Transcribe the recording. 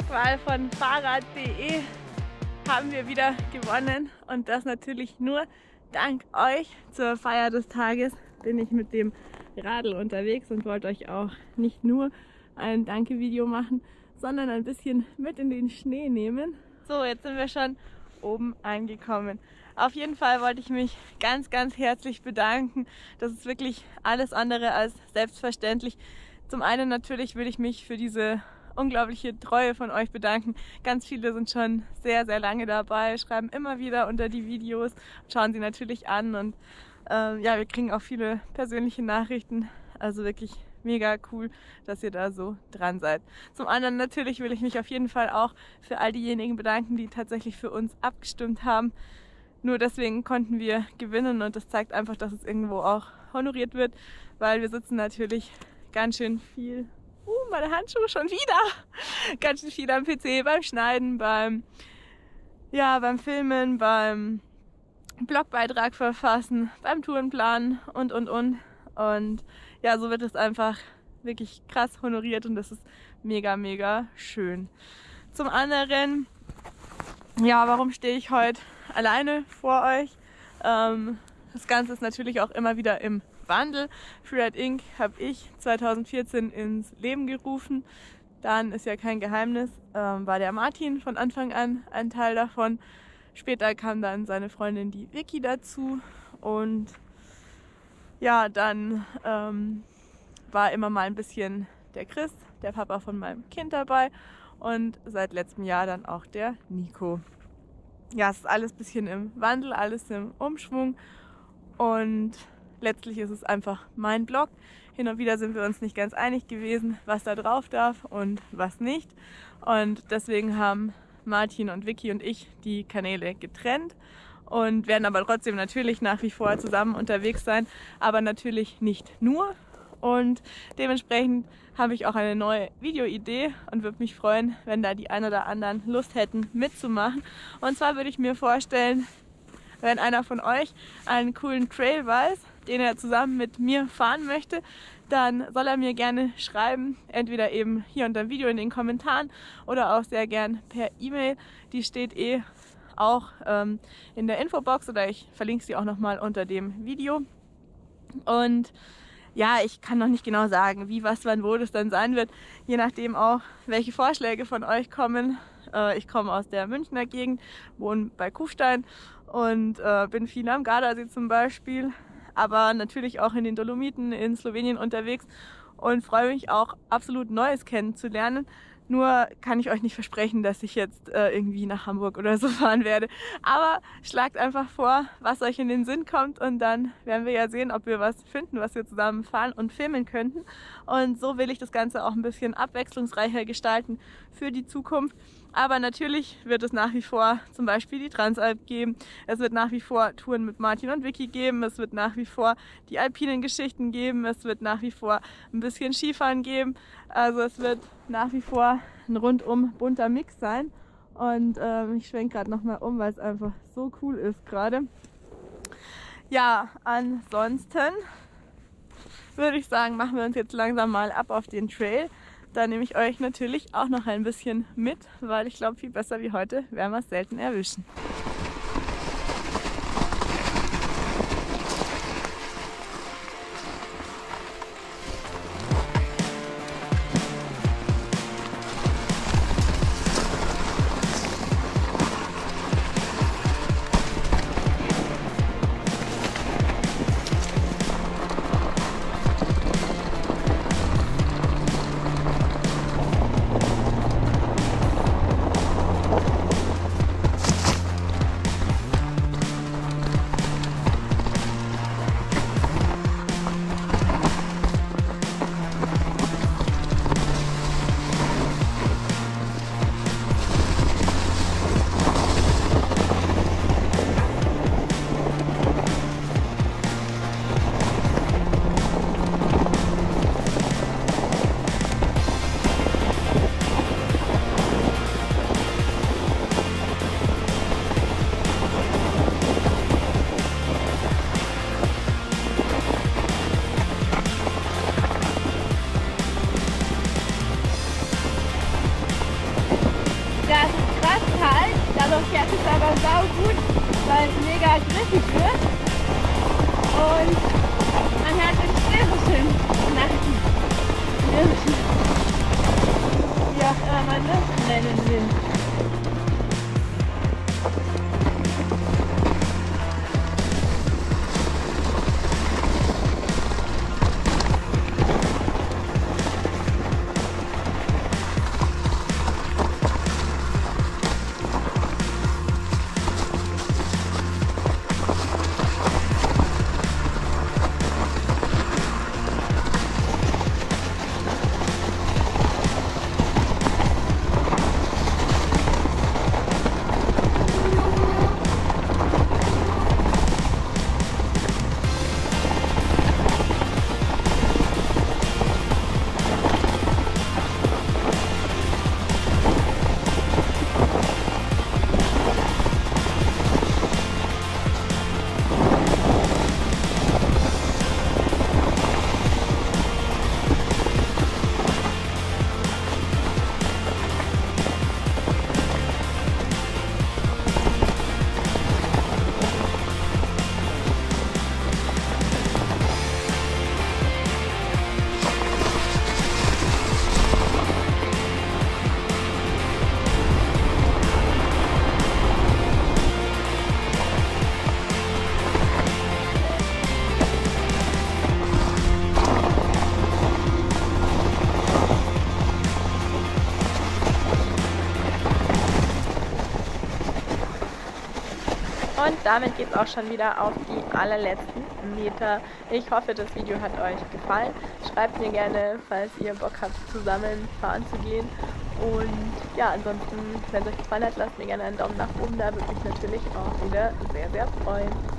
Blogwahl von Fahrrad.de haben wir wieder gewonnen und das natürlich nur dank euch. Zur Feier des Tages bin ich mit dem Radl unterwegs und wollte euch auch nicht nur ein Danke-Video machen, sondern ein bisschen mit in den Schnee nehmen. So, jetzt sind wir schon oben angekommen. Auf jeden Fall wollte ich mich ganz, ganz herzlich bedanken. Das ist wirklich alles andere als selbstverständlich. Zum einen natürlich will ich mich für diese unglaubliche Treue von euch bedanken. Ganz viele sind schon sehr, sehr lange dabei, schreiben immer wieder unter die Videos, schauen sie natürlich an und ja, wir kriegen auch viele persönliche Nachrichten. Also wirklich mega cool, dass ihr da so dran seid. Zum anderen natürlich will ich mich auf jeden Fall auch für all diejenigen bedanken, die tatsächlich für uns abgestimmt haben. Nur deswegen konnten wir gewinnen und das zeigt einfach, dass es irgendwo auch honoriert wird, weil wir sitzen natürlich ganz schön viel, meine Handschuhe schon wieder, ganz schön viel am PC, beim Schneiden, beim Filmen, beim Blogbeitrag verfassen, beim Tourenplanen und. Und ja, so wird es einfach wirklich krass honoriert und das ist mega, mega schön. Zum anderen, ja, warum stehe ich heute alleine vor euch? Das Ganze ist natürlich auch immer wieder im Wandel. Freeride Inc. habe ich 2014 ins Leben gerufen. Dann ist ja kein Geheimnis, war der Martin von Anfang an ein Teil davon. Später kam dann seine Freundin, die Vicky, dazu und ja, dann war immer mal ein bisschen der Chris, der Papa von meinem Kind, dabei und seit letztem Jahr dann auch der Nico. Ja, es ist alles ein bisschen im Wandel, alles im Umschwung und letztlich ist es einfach mein Blog. Hin und wieder sind wir uns nicht ganz einig gewesen, was da drauf darf und was nicht. Und deswegen haben Martin und Vicky und ich die Kanäle getrennt und werden aber trotzdem natürlich nach wie vor zusammen unterwegs sein, aber natürlich nicht nur. Und dementsprechend habe ich auch eine neue Videoidee und würde mich freuen, wenn da die ein oder anderen Lust hätten mitzumachen. Und zwar würde ich mir vorstellen, wenn einer von euch einen coolen Trail weiß, den er zusammen mit mir fahren möchte, dann soll er mir gerne schreiben, entweder eben hier unter dem Video in den Kommentaren oder auch sehr gern per E-Mail. Die steht auch in der Infobox oder ich verlinke sie auch nochmal unter dem Video. Und ja, ich kann noch nicht genau sagen, wie, was, wann, wo das dann sein wird, je nachdem auch, welche Vorschläge von euch kommen. Ich komme aus der Münchner Gegend, wohne bei Kufstein und bin viel am Gardasee zum Beispiel, aber natürlich auch in den Dolomiten in Slowenien unterwegs und freue mich auch absolut Neues kennenzulernen. Nur kann ich euch nicht versprechen, dass ich jetzt irgendwie nach Hamburg oder so fahren werde. Aber schlagt einfach vor, was euch in den Sinn kommt und dann werden wir ja sehen, ob wir was finden, was wir zusammen fahren und filmen könnten. Und so will ich das Ganze auch ein bisschen abwechslungsreicher gestalten für die Zukunft. Aber natürlich wird es nach wie vor zum Beispiel die Transalp geben. Es wird nach wie vor Touren mit Martin und Vicky geben. Es wird nach wie vor die alpinen Geschichten geben. Es wird nach wie vor ein bisschen Skifahren geben. Also es wird nach wie vor ein rundum bunter Mix sein. Und ich schwenke gerade nochmal um, weil es einfach so cool ist gerade. Ja, ansonsten würde ich sagen, machen wir uns jetzt langsam mal ab auf den Trail. Da nehme ich euch natürlich auch noch ein bisschen mit, weil ich glaube, viel besser wie heute werden wir es selten erwischen. gleich richtig wird. Und man hört den Stillischen Nachrichten. Wie auch immer man das nennen will. Und damit geht es auch schon wieder auf die allerletzten Meter. Ich hoffe, das Video hat euch gefallen. Schreibt mir gerne, falls ihr Bock habt, zusammen fahren zu gehen. Und ja, ansonsten, wenn es euch gefallen hat, lasst mir gerne einen Daumen nach oben da. Würde mich natürlich auch wieder sehr, sehr freuen.